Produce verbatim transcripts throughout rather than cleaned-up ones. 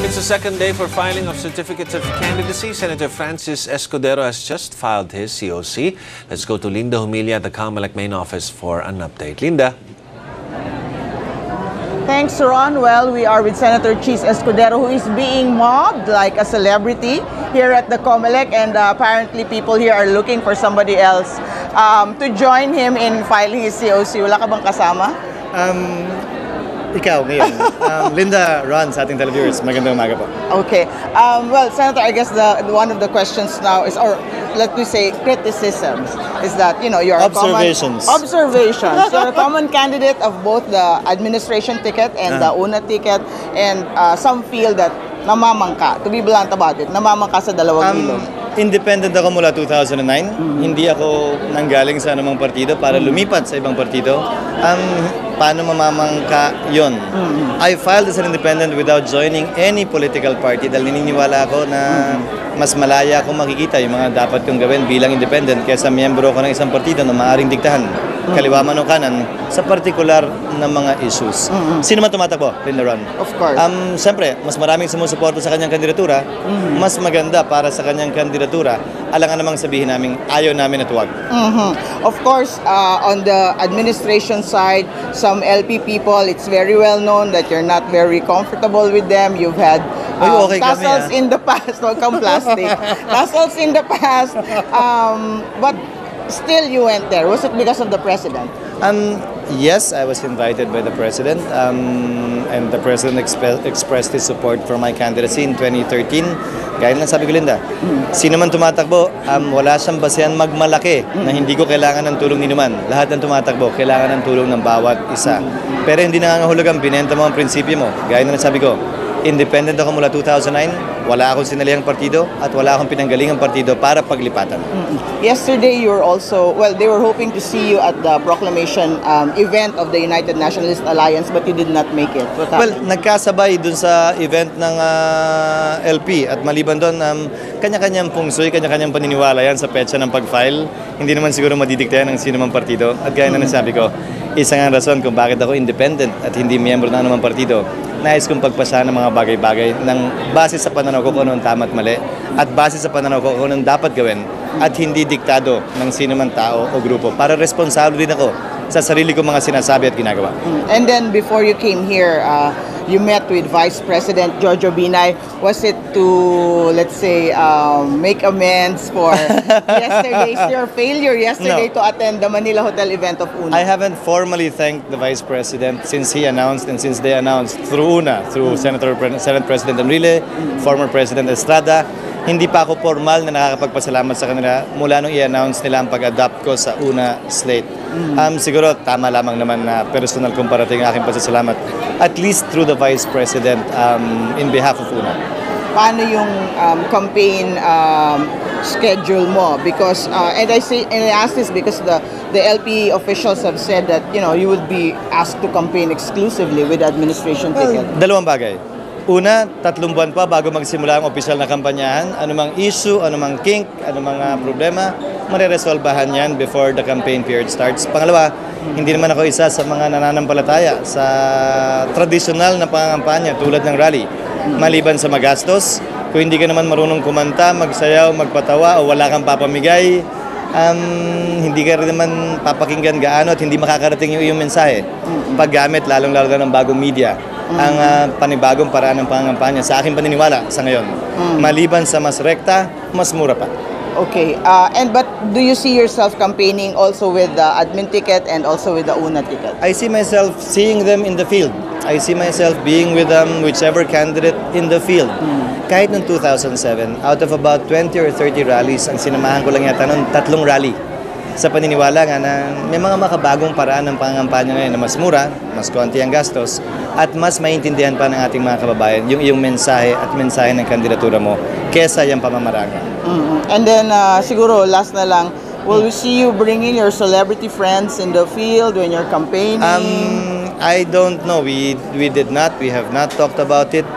It's the second day for filing of certificates of candidacy. Senator Francis Escudero has just filed his C O C. Let's go to Linda Humilla at the COMELEC main office for an update. Linda. Thanks, Ron. Well, we are with Senator Chis Escudero, who is being mobbed like a celebrity here at the COMELEC, and uh, apparently people here are looking for somebody else um, to join him in filing his C O C. Wala ka bang kasama? Um, ikaw ngayon. um, Linda, Ron, sa ating televiewers, magandang umaga po. Okay. Um, well, Senator, I guess the one of the questions now is, or let me say, criticisms, is that, you know, you're Observations. a common... Observations. You're a common candidate of both the administration ticket and the UNA ticket, and uh, some feel that namamangka, to be blunt about it, namamangka sa dalawang ilog. Um, independent ako mula two thousand nine. Mm-hmm. Hindi ako nanggaling sa anumang partido para mm-hmm. lumipat sa ibang partido. Um, paano mamamangka yun? Mm-hmm. I filed as an independent without joining any political party dahil naniniwala ako na mm-hmm. mas malaya akong makikita yung mga dapat kong gawin bilang independent kaysa miyembro ko ng isang partido na maaaring diktahan, mm-hmm. kaliwa man o kanan, sa partikular na mga issues. Mm-hmm. Sino man tumatakbo? Linda, Ron. Of course. Um, Siyempre, mas maraming sumusuporta sa kanyang kandidatura, mm-hmm. mas maganda para sa kanyang kandidatura, alangan namang sabihin namin, ayaw namin at huwag. Mm-hmm. Of course, uh, on the administration side, some L P people, it's very well known that you're not very comfortable with them. You've had um, okay tussles kami, in the past, huwag kang plastic, tussles in the past, um, but still you went there. Was it because of the president? Um, yes, I was invited by the president, um, and the president exp expressed his support for my candidacy in twenty thirteen. Gaya na sabi ko, Linda, mm. sino man tumatakbo, um, wala siyang basehan magmalaki mm. na hindi ko kailangan ng tulong ni numan. Lahat ng tumatakbo, kailangan ng tulong ng bawat isa. Mm. Pero hindi nangangahulugan, binenta mo ang prinsipyo mo. Gaya na sabi ko, independent ako mula two thousand nine, wala akong sinalihang partido at wala akong pinanggalingang partido para paglipatan. Mm-hmm. Yesterday, you were also, well, they were hoping to see you at the proclamation um, event of the United Nationalist Alliance, but you did not make it. What well, happened? nagkasabay dun sa event ng uh, L P at maliban doon, um, kanya-kanyang pungsoy, kanya-kanyang paniniwala yan sa petsa ng pag-file. Hindi naman siguro madidiktayan ng sino mang partido. At gaya na nasabi ko, isa nga rason kung bakit ako independent at hindi miyembro ng anumang partido. Nais kong pagpasa ng mga bagay-bagay ng base sa pananaw ko kung anong tama at mali at base sa pananaw ko kung anong dapat gawin at hindi diktado ng sino man tao o grupo para responsable din ako sa sarili kong mga sinasabi at ginagawa. And then before you came here, uh, you met with Vice President Jojo Binay. Was it to, let's say, um, make amends for yesterday's, your failure yesterday no. to attend the Manila Hotel event of UNA? I haven't formally thanked the Vice President since he announced and since they announced through UNA, through mm-hmm. Senator Senate President Enrile, mm-hmm. former President Estrada. Hindi pa ako formal na nakakapagpasalamat sa kanila mula nung i-announce nila ang pag-adopt ko sa UNA slate. Mm-hmm. Um, siguro tama lamang naman na personal kong parating aking pasasalamat, at least through the Vice President um, in behalf of UNA. Paano yung um, campaign um, schedule mo? Because, uh, and I say, and I ask this because the, the L P officials have said that, you know, you would be asked to campaign exclusively with the administration ticket. Well, dalawang bagay. Una, tatlong buwan pa bago magsimula ang opisyal na kampanyahan. Anumang issue, anumang kink, anumang uh, problema, mariresolbahan yan before the campaign period starts. Pangalawa, hindi naman ako isa sa mga nananampalataya sa tradisyonal na pangangampanya tulad ng rally. Maliban sa magastos, kung hindi ka naman marunong kumanta, magsayaw, magpatawa o wala kang papamigay, um, hindi ka rin naman papakinggan gaano at hindi makakarating yung iyong mensahe. Paggamit lalong-lalo na ng bagong media. Ang uh, panibagong paraan ng pangangampanya sa aking paniniwala sa ngayon. Mm. Maliban sa mas rekta, mas mura pa. Okay. Uh, and but do you see yourself campaigning also with the admin ticket and also with the UNA ticket? I see myself seeing them in the field. I see myself being with them, whichever candidate in the field. Mm. Kahit noong two thousand seven, out of about twenty or thirty rallies, ang sinamahan ko lang yata noon, tatlong rally. Sa paniniwala nga na may mga makabagong paraan ng pangangampanya ngayon na mas mura, mas konti ang gastos, at mas maintindihan pa ng ating mga kababayan yung iyong mensahe at mensahe ng kandidatura mo kesa yung pamamaraan. Mm-hmm. And then, uh, siguro, last na lang, will we see you bringing your celebrity friends in the field when you're campaigning? Um, I don't know. We, we did not. We have not talked about it.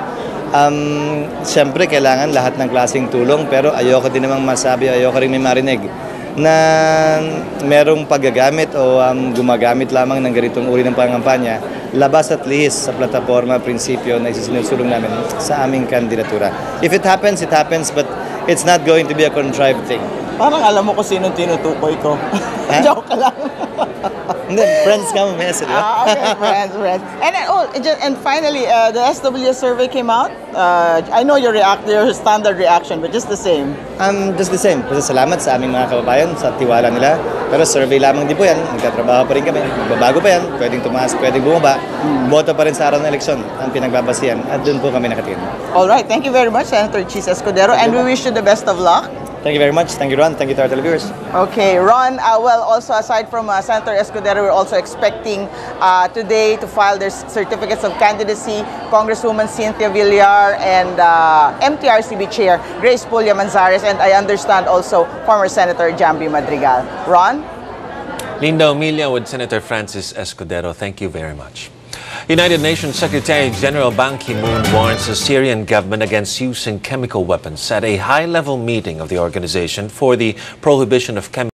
Um, Siyempre, kailangan lahat ng klaseng tulong, pero ayoko din namang masabi, ayoko rin may marinig na merong paggagamit o um, gumagamit lamang ng ganitong uri ng pangampanya, labas at lihis sa plataforma, prinsipyo na isinusulong namin sa aming kandidatura. If it happens, it happens, but it's not going to be a contrived thing. Parang alam mo kung sinong tinutukoy ko. Ha? Joke ka lang. Hindi, friends ka mo, message, di ba? Ah, okay, friends, friends. And then, oh, and ju- and finally, uh, the S W S survey came out. Uh, I know your react, your standard reaction, but just the same. Um, just the same. Kasi salamat sa aming mga kababayan, sa tiwala nila. Pero survey lamang din po yan. Nagtatrabaho pa rin kami. Magbabago pa yan. Pwedeng tumaas, pwedeng bumaba. Boto pa rin sa araw ng eleksyon ang pinagbabasihan. At doon po kami nakatingin. All right, thank you very much, Senator Cheese Escudero, and we wish you the best of luck. Thank you very much. Thank you, Ron. Thank you to our televiewers. Okay, Ron, uh, well, also aside from uh, Senator Escudero, we're also expecting uh, today to file their certificates of candidacy Congresswoman Cynthia Villar and uh, M T R C B Chair Grace Pulya Manzares, and I understand also former Senator Jambi Madrigal. Ron? Linda Omilia with Senator Francis Escudero. Thank you very much. United Nations Secretary General Ban Ki-moon warns the Syrian government against using chemical weapons at a high-level meeting of the organization for the prohibition of chemical